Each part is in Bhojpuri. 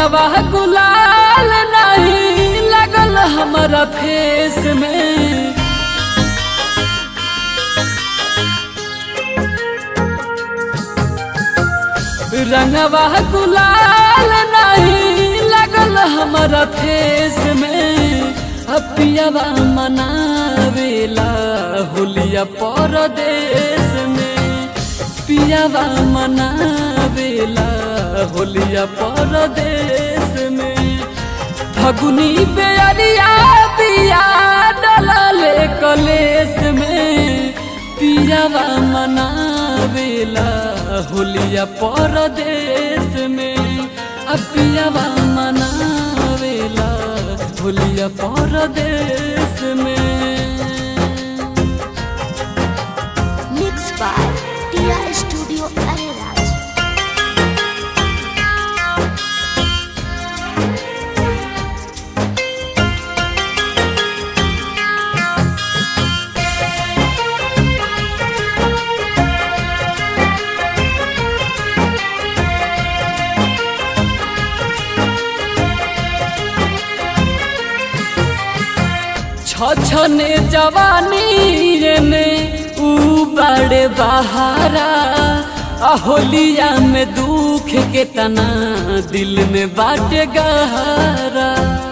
रंगवा गुलाल नहीं लगल हमारा फेस में। रंगवा गुलाल नहीं लगल हमारा फेस में। पियावा मनावेला होलिया परदेश में। पियावा मनावेला होलिया परदेश में। फगुनी बेरिया पिया डलले कलेश में। पियावा मनावेला होलिया परदेश में। पियावा मनावेला होलिया परदेश में। मिक्स बाय टिया स्टूडियो अरेराज। छछने जवानी ने ऊ बड़े बहारा। होलिया में दुख के तना दिल में बाटे गहरा।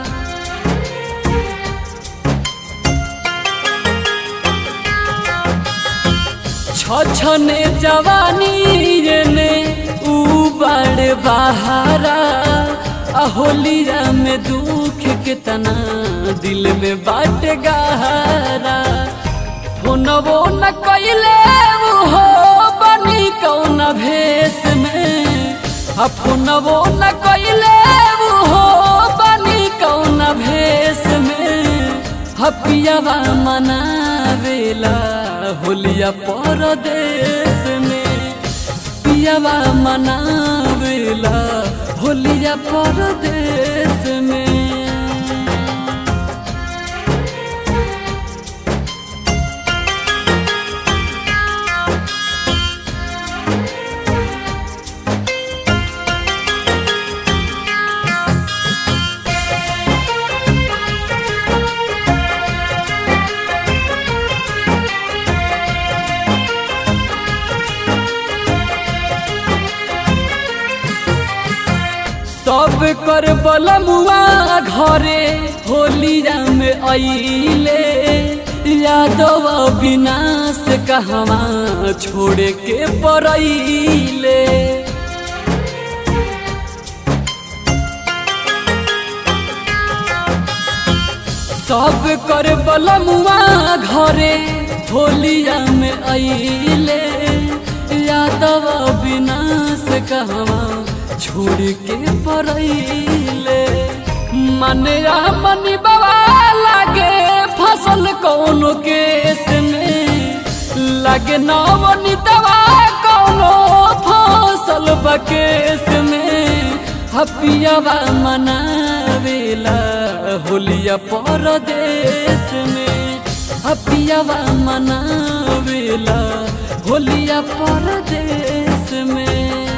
छछने जवानी ने ऊ बड़े बहारा। होलिया में दुख कितना दिल में बाट गहरा। फोनवो न कइले हो बनी कौन भेष में। फोनवो न कइले हो बनी कौन भेष में। पियावा मनावेला होलिया परदेश में। पियावा मनावेला होलिया परदेश में। सब कर बलमुआ घरे होलिया में आइले। यादव विनाश कहवा छोड़े के परइले। सब कर बलमुआ घरे होलिया में आइले। यादव विनाश कहवा छोड़ के परइले। मनिया मनी बाबा लागे फसल कौनो केस में। लगे नवनी दवा कौनो फसल बकेस में। पियावा मनावेला होलिया परदेश में। पियावा मनावेला होलिया परदेश में।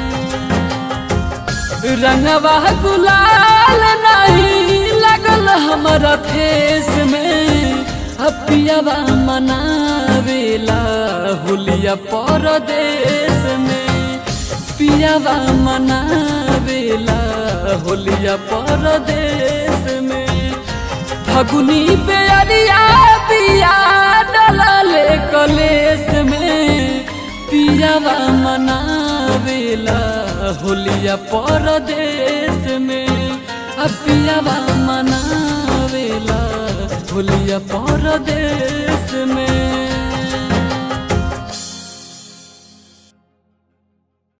रंगवा गुलाल नहीं लगल हमारा फेस में। पियावा मनावेला होलिया परदेश में। पियावा मनावेला होलिया परदेश में। फगुनी बेरिया पिया डलले कलेश में। पियावा मनावेला होलिया परदेश में। पियावा मनावेला होलिया परदेश में।